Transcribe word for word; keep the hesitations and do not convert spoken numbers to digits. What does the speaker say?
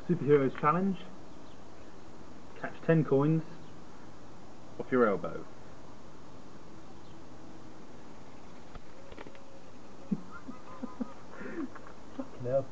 Superheroes challenge. Catch ten coins off your elbow. Fucking hell.